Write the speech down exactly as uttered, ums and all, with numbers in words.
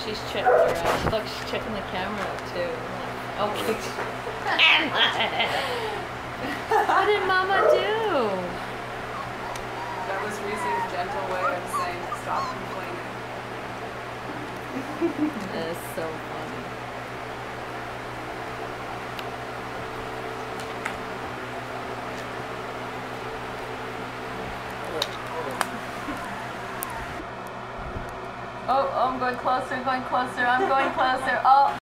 she's checked her out. Look, she's checking the camera out too. Okay. What did Mama do? That was Reese's gentle way of saying stop complaining. That is so funny. Oh, oh, I'm going closer, going closer, I'm going closer. Oh.